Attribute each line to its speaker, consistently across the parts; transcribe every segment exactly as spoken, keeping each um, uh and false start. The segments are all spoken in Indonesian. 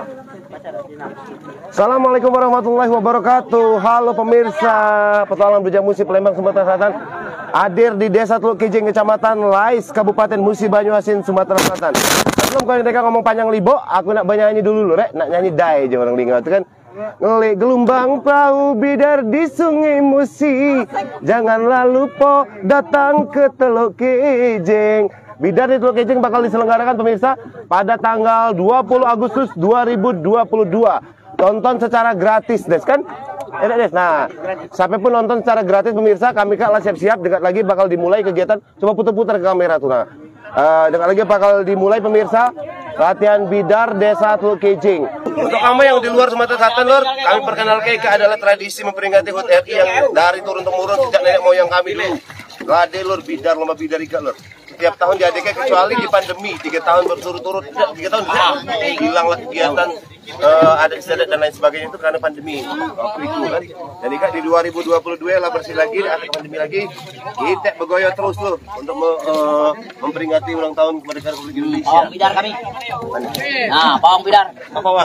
Speaker 1: Assalamualaikum warahmatullahi wabarakatuh. Halo pemirsa Petualangan Bujang Musi Palembang, Sumatera Selatan. Hadir di Desa Teluk Kijing, Kecamatan Lais, Kabupaten Musi Banyuasin, Sumatera Selatan. Sebelum kalian mereka ngomong panjang libo, aku nak nyanyi dulu loh, rek. Nak nyanyi dai aja orang lingat kan. Ngelik gelombang perahu bidar di Sungai Musi, janganlah lupa datang ke Teluk Kijing. Bidar di Teluk Kijing bakal diselenggarakan pemirsa pada tanggal dua puluh Agustus dua ribu dua puluh dua. Tonton secara gratis, Des kan? Enak, Des. Nah, sampai pun nonton secara gratis pemirsa, kami kak siap-siap, dekat lagi bakal dimulai kegiatan. Coba putar-putar ke kamera tuh. Nah, uh, dekat lagi bakal dimulai pemirsa latihan bidar Desa Teluk Kijing. Untuk kamu yang di luar Sumatera Selatan, Lur, kami perkenalkan ke adalah tradisi memperingati H U T R I yang dari turun-temurun sejak nenek moyang kami, Lur. Lade, Lur, bidar, lomba bidar ikat, Lur. Setiap tahun diadakan kecuali di pandemi, tiga tahun berturut-turut, tiga tahun hilanglah kegiatan uh, adat istiadat dan lain sebagainya itu karena pandemi waktu itu kan. Jadi kak di dua ribu dua puluh dua lah bersih lagi, ada pandemi lagi, kita bergoyah terus loh untuk me, uh, memperingati ulang tahun kemerdekaan Republik Indonesia.
Speaker 2: Pawang bidar kami. Nah, pawang bidar.
Speaker 1: Apa pawang?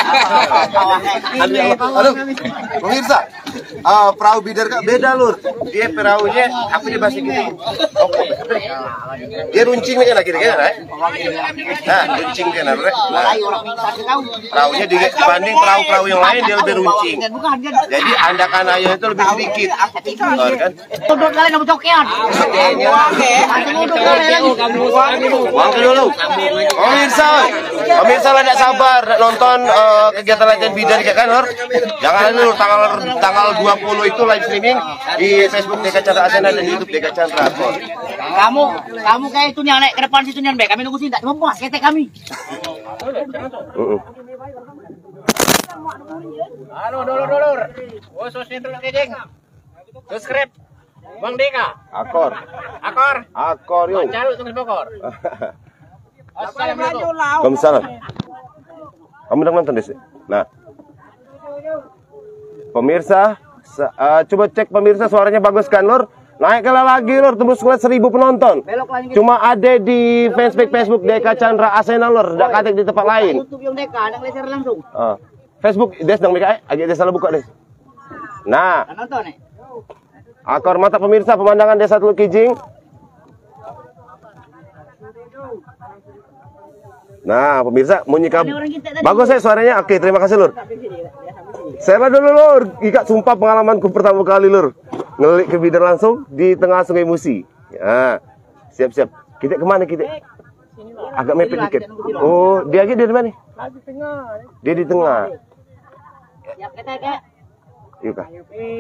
Speaker 1: Halo, pemirsa. Uh, perahu bidar kak beda lur. Dia perahunya apa dia bahasa gitu? Oke. Dia runcing nih kan lagi kan, right? Nah, runcing kan, right? Nah, perahunya dibanding perahu-perahu yang lain dia lebih runcing. Jadi andakan ayam itu lebih sedikit. Oh, kan?
Speaker 2: Untuk kalian kamu cokian.
Speaker 1: Oke dulu. Pemirsa, pemirsa lah tidak sabar nonton uh, kegiatan latihan bidar kan, lur? Jangan dulu tanggal tanggal dua puluh itu live streaming di Facebook Deka Chandra Asena dan YouTube Deka Chandra.
Speaker 2: Kamu, kamu kayak itu nih naik ke depan situ nih, kami nunggu sini, tak cuma puas ketek kami.
Speaker 1: Uh-uh.
Speaker 3: Halo, dulur, dulur. Khusus Teluk Kijing. Subscribe Bang Deka.
Speaker 1: Akor.
Speaker 3: Akor.
Speaker 1: Akor yuk.
Speaker 3: Calo tulis Bogor. Assalamualaikum.
Speaker 1: Waalaikumsalam. Kamu udah nonton deh. Nah. Pemirsa, uh, coba cek pemirsa suaranya bagus kan, Lur? Naik kala lagi, Lur, tembus kelas seribu penonton. Cuma ada di fanspage Facebook Deka Chandra Asena, Lur. Tidak katek di tempat lain.
Speaker 2: YouTube yang Deka, ada leser langsung.
Speaker 1: Uh, Facebook Des dong Deka, eh. Agak Des salah buka Des. Nah.
Speaker 2: Nonton nih.
Speaker 1: Akor mata pemirsa pemandangan Desa Teluk Kijing. Nah, pemirsa bunyi kabut. Bagus ya suaranya. Oke, terima kasih, Lur. Saya dulu, Lur. Ikat sumpah pengalamanku pertama kali, Lur. Ngelik ke bidar langsung di tengah Sungai Musi. Ya. Siap-siap. Kita kemana kita? Agak mepet dikit. Oh, dia aja di mana?
Speaker 3: Di tengah.
Speaker 1: Dia di tengah.
Speaker 2: Siap ketek ya.
Speaker 1: Yuk kah?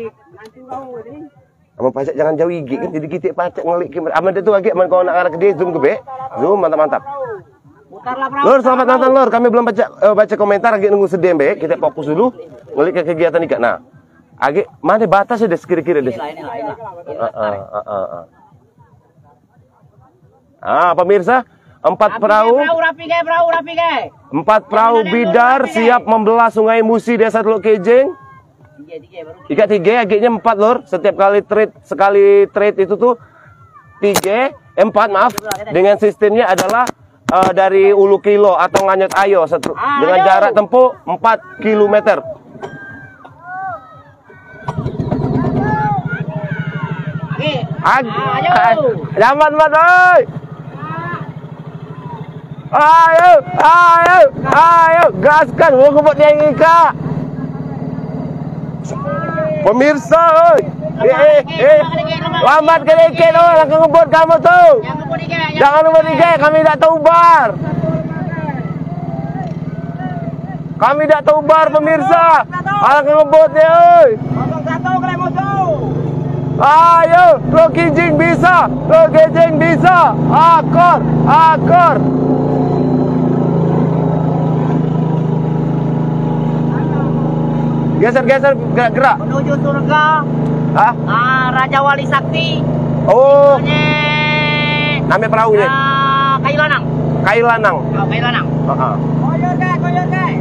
Speaker 1: Aman pajak jangan jauh gigi kan jadi kita pajak ngelik ke aman itu lagi aman kau nak arah ke dia zoom ke be. Zoom mantap-mantap. Lur, selamat nonton, Lur. Kami belum baca uh, baca komentar lagi nunggu sedih be. Kita fokus dulu ngelik ke kegiatan ikan. Nah, agak mana batasnya deh kira-kira deh. Ah, pemirsa, empat perahu.
Speaker 2: Perahu rapi guys, perahu rapi guys.
Speaker 1: Empat perahu bidar siap membelah Sungai Musi Desa Teluk Kijing. Ikat tiga, agaknya empat, Lur. Setiap kali trade sekali trade itu tuh tiga, empat maaf. Dengan sistemnya adalah Uh, dari ulu kilo atau nganyut ayo satu, dengan jarak tempuh empat kilometer. Ag Jaman oi. Ayo, ayo, ayo, gaskan, mau ngebut dia ngika. Pemirsa, oi. Eh, eh, lambat ke dikit, oh, langkah ngebut kamu tuh. Jangan lupa tiga, kami tidak taubar. Kami tidak taubar pemirsa. Langkah ngebut ya, oi. Ayo, Teluk Kijing bisa, Teluk Kijing bisa. Akor, akor. Geser-geser, gerak-gerak.
Speaker 2: Menuju surga.
Speaker 1: Hah?
Speaker 2: Ah, Raja Wali Sakti.
Speaker 1: Oh.
Speaker 2: Namanya
Speaker 1: Nama perahunya?
Speaker 2: Uh, Kayu Lanang.
Speaker 1: Kayu Lanang.
Speaker 2: Oh, Kayu Lanang.
Speaker 1: Uh-huh.
Speaker 2: Koyor guys, koyor guys.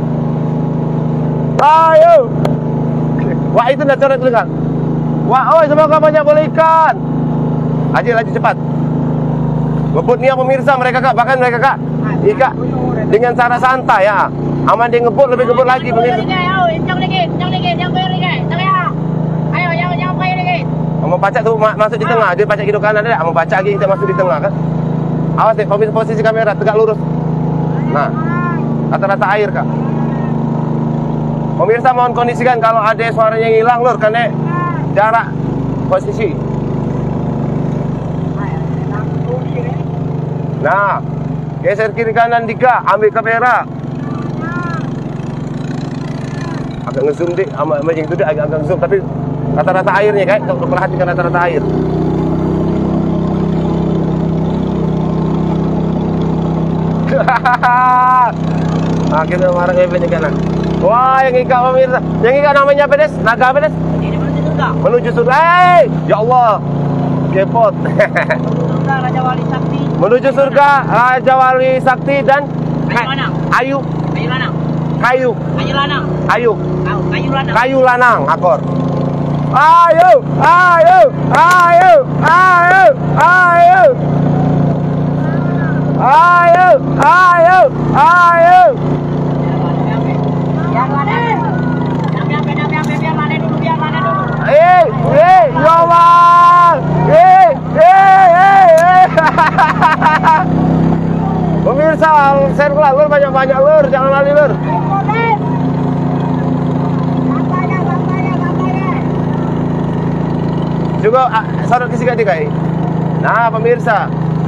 Speaker 1: Ayo. Wah, itu dah coret dengar. Wah, oi, semoga banyak boleh ikan. Aji, laju cepat. Ngebut nih pemirsa mereka kak, bahkan mereka kak. Ika dengan cara santai ya. Aman dia ngebut, lebih ngebut lagi pemirsa.
Speaker 2: Yang dikit, yang dikit, yang bayar dikit. Ayo, yang yang bayar dikit.
Speaker 1: Mau pacak tuh ma masuk di tengah, dia pacak kiri kanan dia, mau pacak lagi kita masuk di tengah kan. Awas deh, posisi, posisi kamera tegak lurus. Nah, rata-rata air kak. Pemirsa mohon kondisikan kalau ada suaranya yang hilang lur, karena jarak posisi. Nah, geser kiri kanan Dika, ambil kamera. Agak ngezoom dik, sama sama yang itu dia agak agak ngezoom, tapi rata-rata airnya kayak untuk perhatikan rata-rata air. Nah, kita marah efeknya kanan. Wah, yang ikat pemirsa. Yang ikat namanya apa, Des? Naga apa, Des?
Speaker 2: Ini menuju surga.
Speaker 1: Menuju surga. Hey, ya Allah. Kepot.
Speaker 2: Surga Raja Wali Sakti.
Speaker 1: Menuju surga Raja Wali Sakti dan
Speaker 2: Kayu Lanang.
Speaker 1: Ayu.
Speaker 2: Kayu Lanang.
Speaker 1: Kayu.
Speaker 2: Kayu Lanang.
Speaker 1: Ayu.
Speaker 2: Kayu Lanang.
Speaker 1: Kayu Lanang, akor. Ayo, ayo, ayo, ayo, ayo. Ayo, ayo, ayo.
Speaker 2: Biar laden. Biar biar biar biar laden dulu, biar laden dulu.
Speaker 1: Eh, eh, ya Allah. Eh, eh, eh, eh. Pemirsa, share lah, lur banyak-banyak lur, jangan lali lur. Juga ah, sorot ke sini kai. Nah, pemirsa.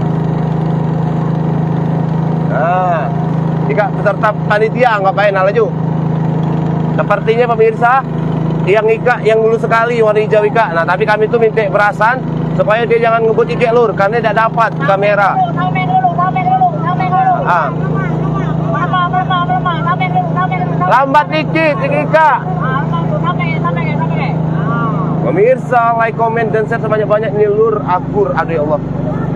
Speaker 1: Nah, jika peserta panitia ngapain laju. Sepertinya pemirsa yang ika yang dulu sekali warna hijau ika. Nah, tapi kami tuh minta perasan supaya dia jangan ngebut ika lur, karena tidak dapat kamera.
Speaker 2: Samen dulu, samen dulu, samen dulu.
Speaker 1: Ah.
Speaker 2: Melemah, melemah, melemah, samen dulu, samen dulu.
Speaker 1: Lambat dikit ika.
Speaker 2: Ah, samen, samen, samen.
Speaker 1: Pemirsa, like, komen, dan share sebanyak-banyak ini lur akur, aduh ya Allah.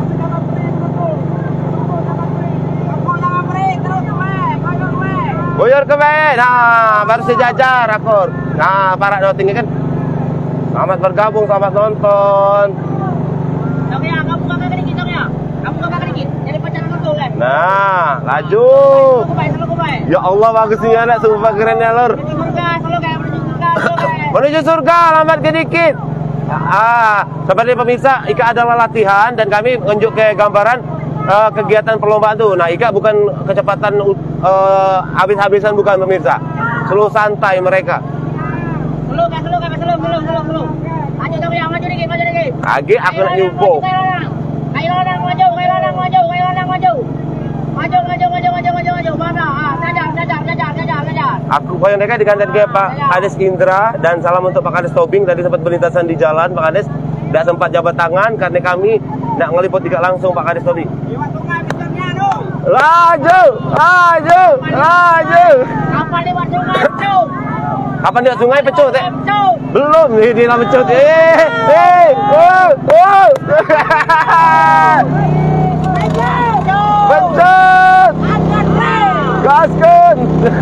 Speaker 1: Boyor ke be, nah baru sejajar akur. Nah, para doting kan. Selamat bergabung, selamat nonton.
Speaker 2: Dong ya, kamu kakak dikit dong ya. Kamu kakak dikit. Jadi pacaran dulu kan.
Speaker 1: Nah, laju.
Speaker 2: Selalu baik, selalu baik.
Speaker 1: Ya Allah, bagus nih anak, sumpah keren ya lur.
Speaker 2: Menuju surga, selalu kayak menuju surga, selalu kayak.
Speaker 1: Menuju surga, lambat ke dikit. Ah, seperti pemirsa, Ika adalah latihan dan kami menunjuk ke gambaran uh, kegiatan perlombaan tuh. Nah, Ika bukan kecepatan uh, habis-habisan, bukan pemirsa. Slow santai mereka.
Speaker 2: Selalu kayak, selalu kayak, selalu, selalu, selalu, selalu. Maju dong ya, maju dikit, maju dikit.
Speaker 1: Lagi aku nak nyupo.
Speaker 2: Kayu lanang maju, kayu lanang maju, kayu lanang maju. Maju, maju, maju, maju, maju, maju. Mana? Ah, sadar, sadar, sadar, sadar, sadar.
Speaker 1: Aku koyo mereka digantikan ke Pak Kades Indra, dan salam untuk Pak Kades Tobing. Tadi sempat berlintasan di jalan Pak Kades, tidak sempat jabat tangan karena kami nak ngeliput tidak langsung Pak Kades Tobing. Laju, laju, laju.
Speaker 2: Kapal lewat sungai, pecut.
Speaker 1: Kapan dia sungai pecut? Eh?
Speaker 2: Pecut.
Speaker 1: Belum, nih dia pecut. Eh, eh, oh, oh. Pecut. Gaskan.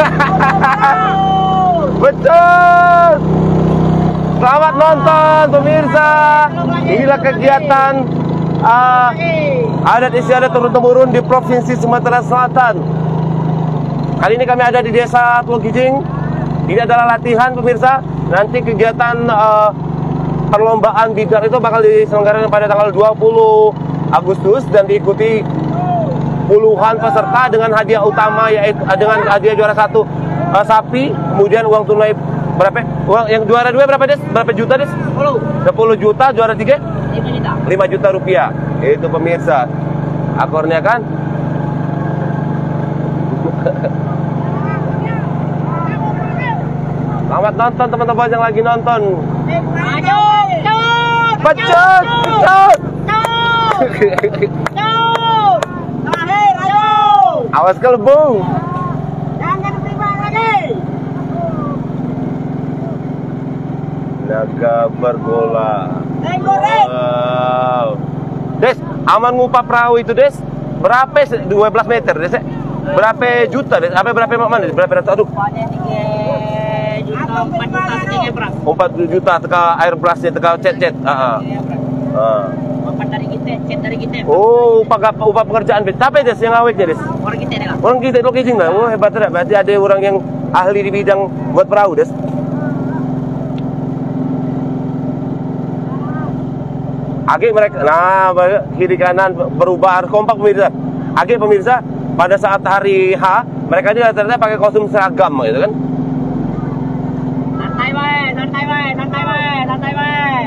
Speaker 1: Pecut. Selamat nonton pemirsa. Inilah kegiatan uh, adat istiadat turun-temurun di Provinsi Sumatera Selatan. Kali ini kami ada di Desa Teluk Kijing. Ini adalah latihan pemirsa. Nanti kegiatan uh, perlombaan bidar itu bakal diselenggarakan pada tanggal dua puluh Agustus dan diikuti puluhan peserta dengan hadiah utama, yaitu dengan hadiah juara satu uh, sapi, kemudian uang tunai berapa? Uang yang juara dua berapa Des? Berapa juta Des? sepuluh juta, juara tiga?
Speaker 2: lima juta.
Speaker 1: lima juta rupiah. Itu pemirsa. Akornya kan? Selamat nonton teman-teman yang lagi nonton.
Speaker 2: Maju, pecut.
Speaker 1: Pecut, pecut.
Speaker 2: Pecut. Terakhir, ayo.
Speaker 1: Awas kelebung.
Speaker 2: Jangan timbang lagi.
Speaker 1: Naga berbola.
Speaker 2: Tenggoreng.
Speaker 1: Wow. Des, aman ngupah perahu itu Des? Berapa? dua belas meter Des? Berapa juta Des? Apa berapa mana Des? Berapa ratus? Aduh.
Speaker 2: Pada tiga juta, empat juta setengah beras.
Speaker 1: empat juta teka air blastnya, teka cet-cet. Heeh. Heeh.
Speaker 2: Empat dari kita, cet dari kita.
Speaker 1: Oh, upah upah pekerjaan Des. Tapi Des yang awetnya Des?
Speaker 2: Orang kita dah.
Speaker 1: Orang kita itu kijing lah. Oh hebat dah. Berarti ada orang yang ahli di bidang buat perahu, Des. Agi mereka, nah kiri kanan berubah kompak pemirsa. Agi pemirsa, pada saat hari H mereka juga ternyata pakai kostum seragam gitu kan.
Speaker 2: Santai bae, santai bae, santai bae, santai bae.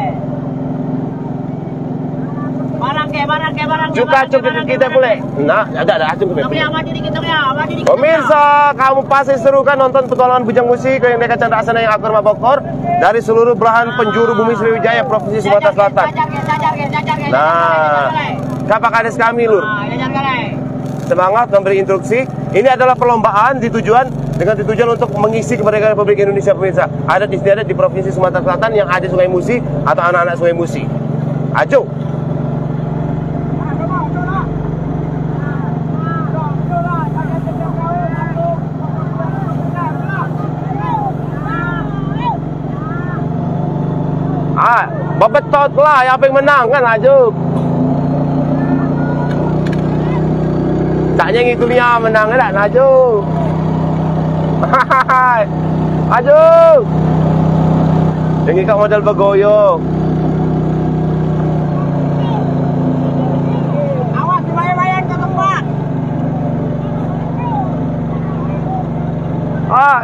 Speaker 2: Barang ke, barang ke, barang ke.
Speaker 1: Cuka cuka kita boleh. Nah, ada ada acung kita.
Speaker 2: Kita maju dikit ya, maju dikit.
Speaker 1: Pemirsa, kamu pasti seru kan nonton petualangan Bujang Musi yang dekat Chandra Asana yang akur Mabokor dari seluruh belahan penjuru bumi Sriwijaya Provinsi Sumatera Selatan. Nah, Kapak Kades kami lur. Semangat memberi instruksi. Ini adalah perlombaan ditujuan dengan tujuan untuk mengisi kemerdekaan Republik Indonesia pemirsa. Adat istiadat di Provinsi Sumatera Selatan yang ada Sungai Musi atau anak-anak Sungai Musi. Ajo. Ah, bebetot lah yang yang menang kan Ajo. Taknya ngikunya menang lah Ajo. Ajo. Yang ikat modal bergoyong.
Speaker 2: Awas bayar-bayar ke tempat.
Speaker 1: Ah.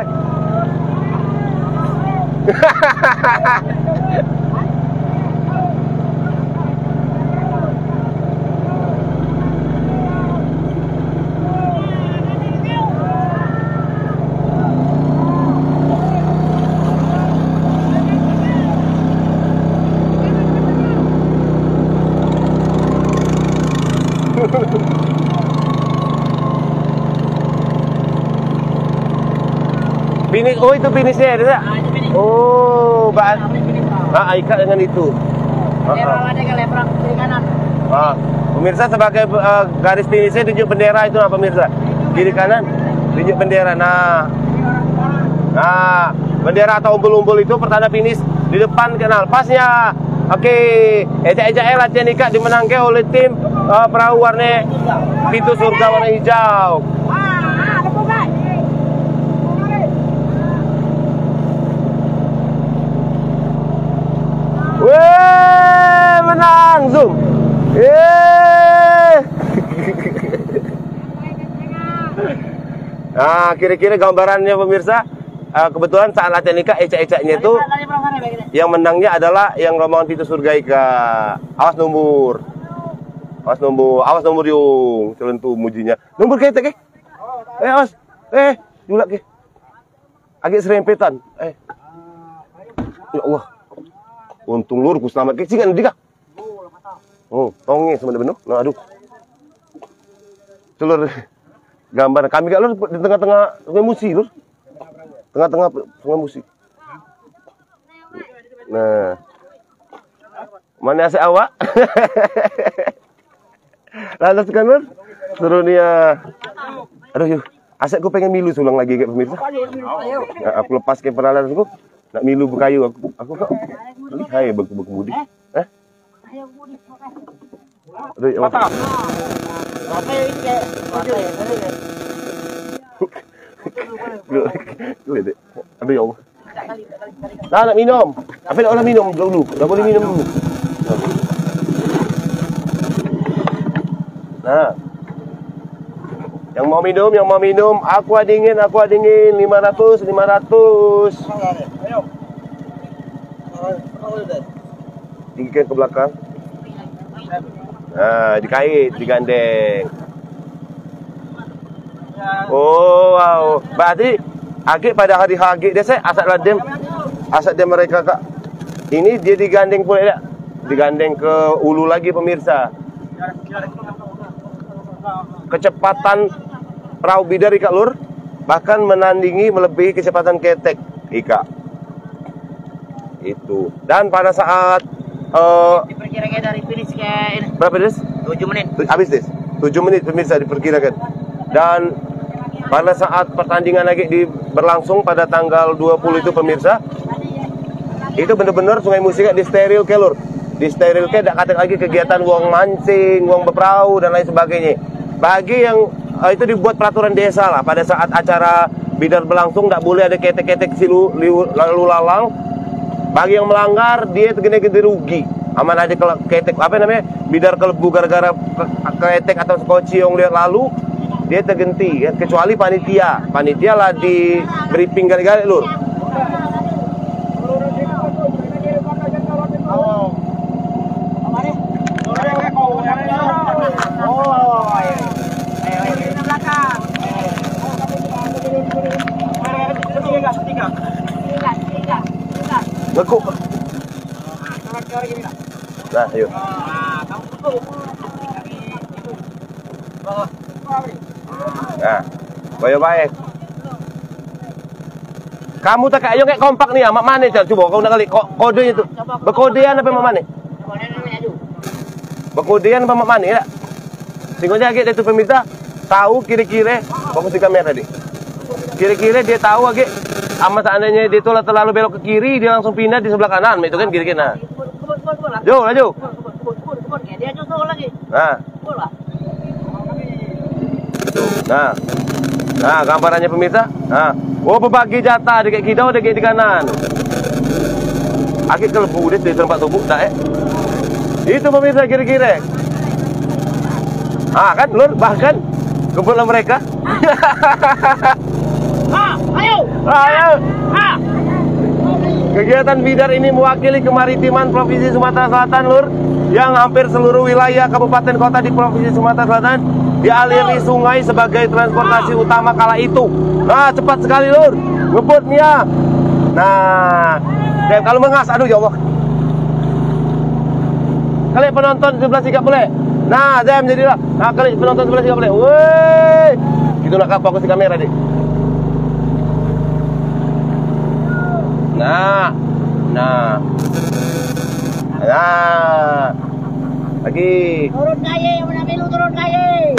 Speaker 1: Finish, oh itu finishnya ada tak? Oh, bahan. Ah, ikat dengan itu.
Speaker 2: Lebrang ada kan lebrang kiri kanan.
Speaker 1: Ah, pemirsa sebagai uh, garis finishnya tunjuk bendera itu nah pemirsa. Kiri kanan tunjuk bendera. Nah, nah bendera atau umbul-umbul itu pertanda finish di depan kanal. Pasnya. Oke, ejak-ejak latihan ikat dimenangkan oleh tim uh, perahu warna pintu surga warna hijau.
Speaker 2: Ah, ada bukan.
Speaker 1: Weh, menang zoom. Eh. Nah, kira-kira gambarannya pemirsa. Uh, kebetulan saat latihan ikat ecak-ecaknya itu yang menangnya adalah yang rombongan pintu surga ika. Awas nomor. Awas nomor, awas nomor yung celentu mujinya. Nomor kita ke? Eh, awas. Eh, julak ke. Agak serempetan. Eh. Ya Allah. Untung lur ku selamat ke singan dika. Oh, tonge sama benuh. Nah, aduh. Telur gambar kami gak lur di tengah-tengah Sungai Musi lur. Tengah-tengah Sungai Musi. Nah. Mana asik awak? Lalu kan lur. Seru dia. Aduh yuk. Asik ku pengen milu sulang lagi kayak pemirsa. Nah, aku lepas ke peralatanku. Nak milu berkayu aku. Aku kok lihai beku-beku budi. Eh? Aduh, ya Allah. Aduh, ya Allah. Nah, nak minum. Apa nak orang minum dulu? Dah boleh minum dulu. Nah. Yang mau minum, yang mau minum, aqua dingin, aqua dingin, lima ratus, lima ratus. Tinggikan ke belakang. Nah, dikait, digandeng. Oh, wow. Berarti agak pada hari hagik dia saya asal ladem. Asal dia mereka kak. Ini dia digandeng pula ya. Digandeng ke ulu lagi pemirsa. Kecepatan perahu bidar ika lur bahkan menandingi melebihi kecepatan ketek ika itu. Dan pada saat uh,
Speaker 2: diperkirakan dari finish ke ini
Speaker 1: berapa des?
Speaker 2: tujuh menit.
Speaker 1: Habis des. tujuh menit pemirsa diperkirakan. Dan pada saat pertandingan lagi di berlangsung pada tanggal dua puluh itu pemirsa, itu benar-benar Sungai Musi di steril ke lur. Di steril ke tidak kata lagi kegiatan wong mancing, wong berperahu dan lain sebagainya. Bagi yang uh, itu dibuat peraturan desa lah. Pada saat acara bidar berlangsung, tidak boleh ada ketek-ketek silu liu, lalu lalang. Bagi yang melanggar, dia gede-gede rugi. Aman ada ketek apa namanya bidar kelebu gara-gara ketek atau skoci yang lihat lalu, dia tergenti. Ya. Kecuali panitia, panitia lah di briefing gara-gara lur. Bekuk. Nah, yuk. Nah, baik-baik. Kamu tak kayak kayak kompak nih, mak mana coba kau nak kali kode itu. Berkodean apa mak mana? Berkodean apa mak mana ya? Singgonya lagi itu pemirsa tahu kira-kira fokus di kamera tadi. Kira-kira dia tahu lagi ama seandainya dia tolak terlalu belok ke kiri, dia langsung pindah di sebelah kanan, itu kan kira-kira. Jo, laju.
Speaker 2: Dia justru lagi.
Speaker 1: Nah. Nah. Nah, gambarannya pemirsa. Nah. Oh, berbagi jatah dekat kidau dekat di kanan. Akik kelebu dia di tempat tubuh tak eh. Itu pemirsa kira-kira. Ah, kan lur bahkan kumpulan mereka.
Speaker 2: Ha, ayo.
Speaker 1: Ayo.
Speaker 2: Ha.
Speaker 1: Kegiatan bidar ini mewakili kemaritiman Provinsi Sumatera Selatan, lur, yang hampir seluruh wilayah kabupaten kota di Provinsi Sumatera Selatan dialiri sungai sebagai transportasi utama kala itu. Nah, cepat sekali, lur, ngebutnya. Nah, dan kalau mengas, aduh ya Allah. Kalian penonton sebelah sini boleh. Nah, Zem jadilah. Nah, kalian penonton sebelah sini boleh. Woi, itu nak fokus di kamera deh. Nah, nah, nah, lagi.
Speaker 2: Turun kaya, yang mana bilu turun kaya.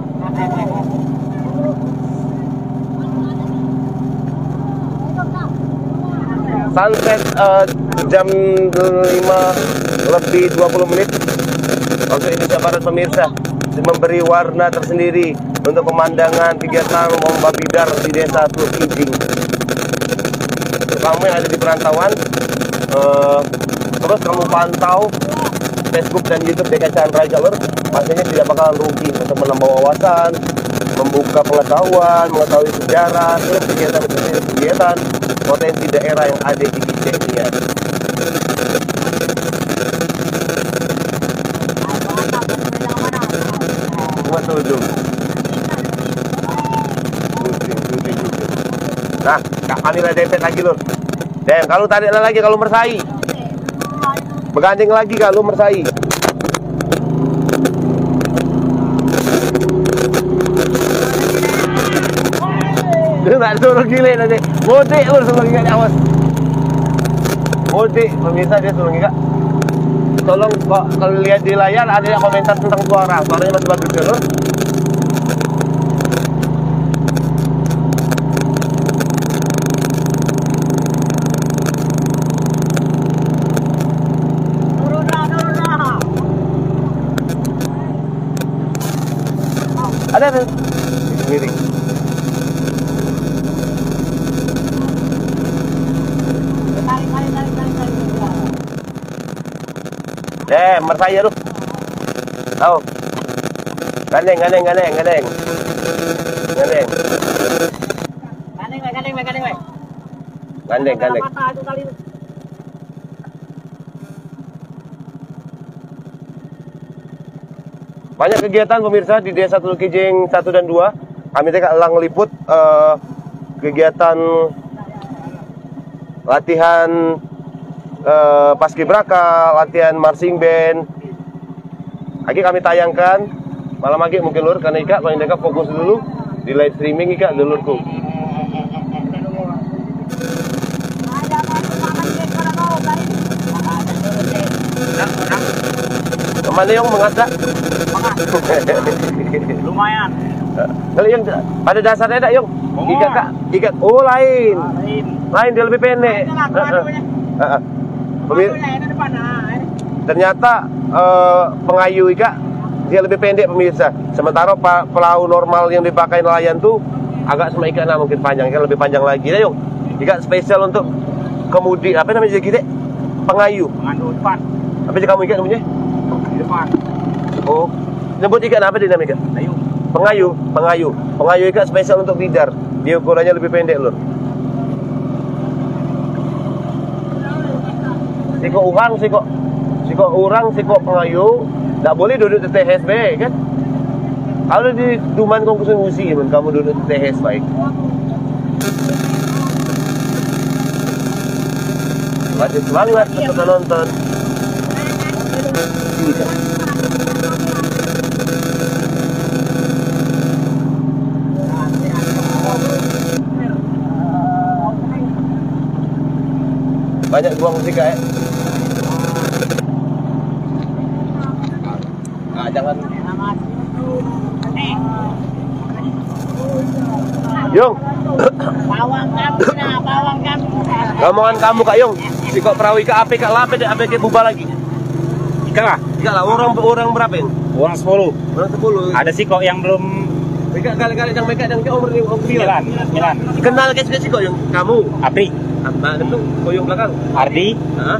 Speaker 1: Sunset uh, jam lima lebih dua puluh menit waktu Indonesia Barat pemirsa, memberi warna tersendiri untuk pemandangan kegiatan lomba bidar di desa Teluk Kijing. Kamu yang ada di perantauan, uh, terus kamu pantau Facebook dan YouTube D K Chandra Jalur, pastinya tidak bakalan rugi untuk menambah wawasan, membuka pengetahuan, mengetahui sejarah, terus kegiatan-kegiatan potensi daerah yang ada di Kijing. Betul tuh. Nah, kami lah dempet lagi lur. Dan kalau tarik lagi kalau mersai. Begandeng lagi kalau mersai. Dia nak suruh gile nanti. Bodik lur suruh gile awas. Bodik, pemirsa dia suruh gile. Tolong kok kalau lihat di layar ada yang komentar tentang suara. Suaranya masih bagus ya lur. Ada tuh miring.
Speaker 2: Tarik, tarik, tarik, tarik, tarik.
Speaker 1: Eh, mersaya tuh. Tahu. Gandeng, gandeng, gandeng, gandeng. Gandeng.
Speaker 2: Gandeng, weh, gandeng, weh, gandeng, weh.
Speaker 1: Gandeng, gandeng.
Speaker 2: Patah itu kali itu.
Speaker 1: Banyak kegiatan pemirsa di Desa Teluk Kijing satu dan dua. Kami teka elang liput uh, kegiatan latihan uh, paskibraka, latihan marching band. Lagi kami tayangkan malam lagi mungkin lur karena Ika paling dekat fokus dulu di live streaming Ika dulurku. Kemana yang mengajak?
Speaker 2: Lumayan.
Speaker 1: Kalau yang pada dasarnya ada yang ikat kak, ikat. Oh lain,
Speaker 2: Lain.
Speaker 1: lain dia lebih pendek. Ternyata uh, pengayu ika dia lebih pendek pemirsa. Sementara pa, perahu normal yang dipakai nelayan tuh agak sama ikan mungkin panjang, kan lebih panjang lagi. Nah, yuk, ikan spesial untuk kemudi, apa namanya kita? Pengayu.
Speaker 3: Pengayu depan.
Speaker 1: Apa sih kamu ikan namanya?
Speaker 3: Di depan.
Speaker 1: Oh, nyebut ikan apa dia namanya?
Speaker 3: Ayo.
Speaker 1: Pengayu, pengayu, pengayu ikan spesial untuk bidar. Dia ukurannya lebih pendek lur. Siko urang, siko, siko urang, siko pengayu, tidak boleh duduk di T H S baik kan? Kalau di Duman Kongkusun Musi, kamu duduk di T H S baik. Wajib semangat untuk nonton. Ini kan. Banyak buang musik ya. Nah, jangan. Yung.
Speaker 2: Bawang kamu nah, bawang kamu.
Speaker 1: Ngomongan kamu Kak Yung. Si kok perahu ikan api Kak lape deh api buba lagi.
Speaker 3: Ikan lah.
Speaker 1: Ikan lah orang orang berapa ini?
Speaker 3: Orang sepuluh.
Speaker 1: Orang sepuluh.
Speaker 3: Ada sih kok yang belum
Speaker 1: Ikan kali-kali yang mereka yang umur umur
Speaker 3: sembilan. Sembilan.
Speaker 1: Kenal guys guys kok Yung kamu.
Speaker 3: Apri.
Speaker 1: Apa itu? Koyong belakang.
Speaker 3: Ardi.
Speaker 1: Hah?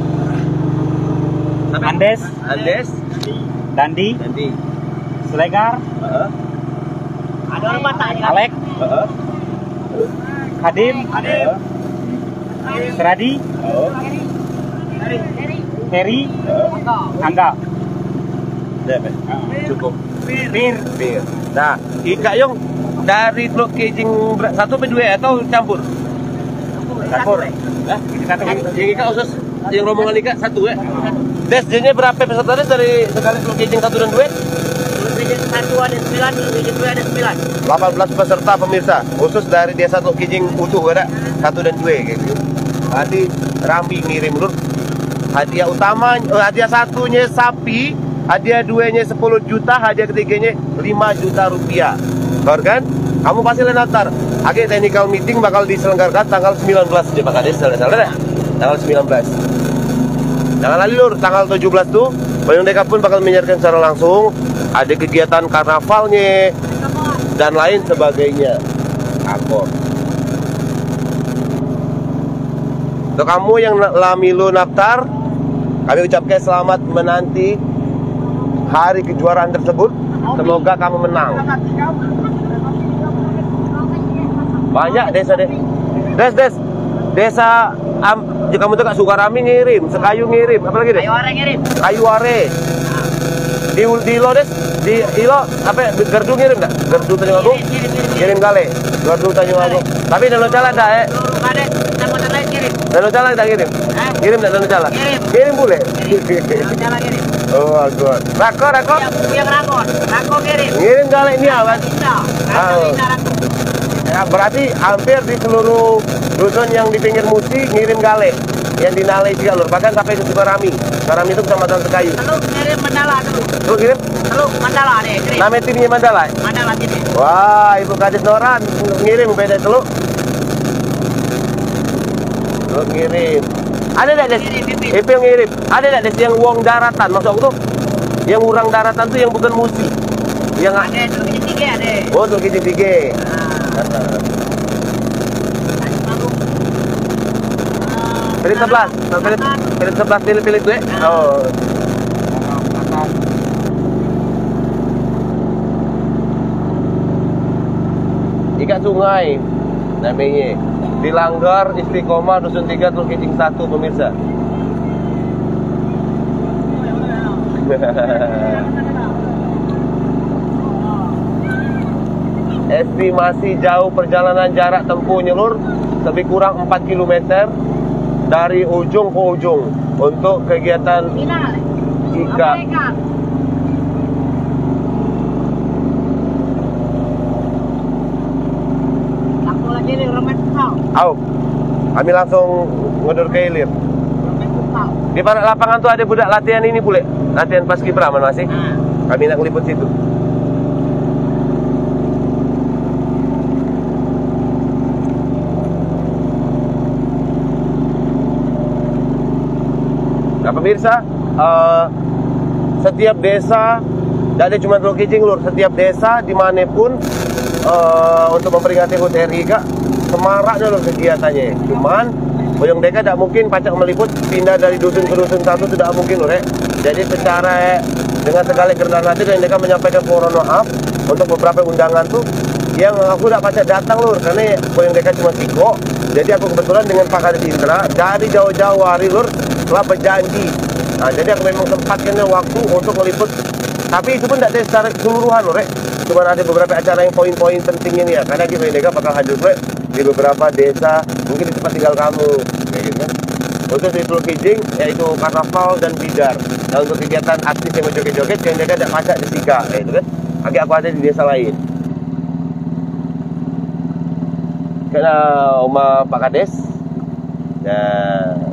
Speaker 3: Andes.
Speaker 1: Andes.
Speaker 3: Dandi.
Speaker 1: Dandi.
Speaker 3: Selegar.
Speaker 1: Heeh.
Speaker 2: Ada orang Batak ya.
Speaker 3: Alek.
Speaker 1: Heeh.
Speaker 3: Kadim.
Speaker 1: Heeh.
Speaker 3: Seradi.
Speaker 1: Oh.
Speaker 3: Heri. Angga.
Speaker 1: Udah, Pak. Cukup.
Speaker 3: Pir.
Speaker 1: Bir. Nah, Ika Yung dari teluk kejing ber- satu atau dua atau campur? Campur. Nah,
Speaker 3: Satu.
Speaker 1: yang Ika khusus yang rombongan Ika satu ya. Des, jadinya berapa peserta des dari sekali teluk kejing satu dan dua?
Speaker 2: Region satu ada sembilan, region dua ada sembilan.
Speaker 1: delapan belas peserta pemirsa, khusus dari desa teluk kejing utuh ada satu dan dua gitu. Tadi Rambi ngirim lur. Hadiah utama, eh, hadiah satunya sapi, hadiah duanya sepuluh juta, hadiah ketiganya lima juta rupiah. Kor kan? Kamu pasti lain daftar. Oke, technical meeting bakal diselenggarakan tanggal sembilan belas dia Pak Kades, salah tanggal sembilan belas. Jangan lali lur, tanggal tujuh belas tuh Payung Deka pun bakal menyiarkan secara langsung ada kegiatan karnavalnya dan lain sebagainya. Akor. Untuk kamu yang lamilu naftar, kami ucapkan selamat menanti hari kejuaraan tersebut. Semoga kamu menang. Banyak desa deh. Des des. Desa um, jika kamu tuh Kak Sukarami ngirim, Sekayu ngirim, apa lagi deh?
Speaker 2: Ayo orang ngirim.
Speaker 1: Kayu are. Di di Ilo des, di Ilo apa Gerdu ngirim enggak? Gerdu Tanjung Agung. Kirim kali. Gerdu Tanjung Agung. Tapi Danau Cala ada eh.
Speaker 2: Seluruh kades sama lain kirim.
Speaker 1: Danau Cala enggak kirim? Kirim enggak Danau Cala?
Speaker 2: Kirim.
Speaker 1: Kirim boleh.
Speaker 2: Jalan kirim.
Speaker 1: Oh, good. Rako, rako.
Speaker 2: Yang yang rakon, rakon kirim.
Speaker 1: Ngirim kali ini awan.
Speaker 2: Bisa.
Speaker 1: Ah. Ya, berarti hampir di seluruh dusun yang di pinggir Musi ngirim gale yang di Nalai juga lur, bahkan sampai ke Sukarami. Sukarami itu kecamatan Sekayu.
Speaker 2: Teluk kirim Mandala dulu.
Speaker 1: Lu kirim?
Speaker 2: Teluk Mandala deh kirim.
Speaker 1: Nama timnya Mandala.
Speaker 2: Mandala kirim.
Speaker 1: Wah, Ibu Kadis Noran ngirim beda teluk. Lu ngirim. Ada enggak des? Itu yang ngirim. Ada enggak des yang uang daratan maksud aku tuh? Yang urang daratan tuh yang bukan Musi. Yang
Speaker 2: Ada teluk tiga ada.
Speaker 1: oh, teluk Kijing tiga. Pilih sebelas, pilih, pilih sebelas, pilih pilih gue. Oh. Ikan sungai namanya. Dilanggar Istiqomah Dusun tiga Teluk Kijing satu pemirsa. Estimasi jauh perjalanan jarak tempuh nyelur lebih kurang empat kilometer dari ujung ke ujung untuk kegiatan
Speaker 2: Final.
Speaker 1: Ika.
Speaker 2: Aku lagi di remet kau.
Speaker 1: Au. Kami langsung ngedur ke hilir.
Speaker 2: Remet kau.
Speaker 1: Di pada lapangan tuh ada budak latihan ini pula. Latihan paskibra mana masih?
Speaker 2: Nah.
Speaker 1: Kami nak ngeliput situ. Nah pemirsa, uh, setiap desa Tidak ada cuma Teluk Kijing lur, setiap desa dimanapun uh, untuk memperingati H U T R I kak, semaraknya lur kegiatannya. Cuman Boyong Deka tidak mungkin pacak meliput pindah dari dusun ke dusun satu, tidak mungkin lur ya. Jadi secara dengan segala kerendahan hati dan mereka menyampaikan mohon maaf untuk beberapa undangan tuh yang aku tidak pacak datang lur, karena Boyong Deka cuma Tiko. Jadi aku kebetulan dengan Pak Kadis Indra dari jauh-jauh hari lur telah berjanji. Nah, jadi aku memang sempatkan waktu untuk meliput. Tapi itu pun tidak ada secara keseluruhan lur ya. Cuma ada beberapa acara yang poin-poin penting ini ya. Karena Boyong Deka bakal hadir lur di beberapa desa, mungkin di tempat tinggal kamu kayak gitu kan. Untuk di Teluk Kijing yaitu karnaval dan bidar. Nah, untuk kegiatan aktif yang menjoget-joget Boyong Deka tidak pacak di Sika kayak gitu kan. Lagi aku ada di desa lain. Karena Oma Pak Kades. Nah,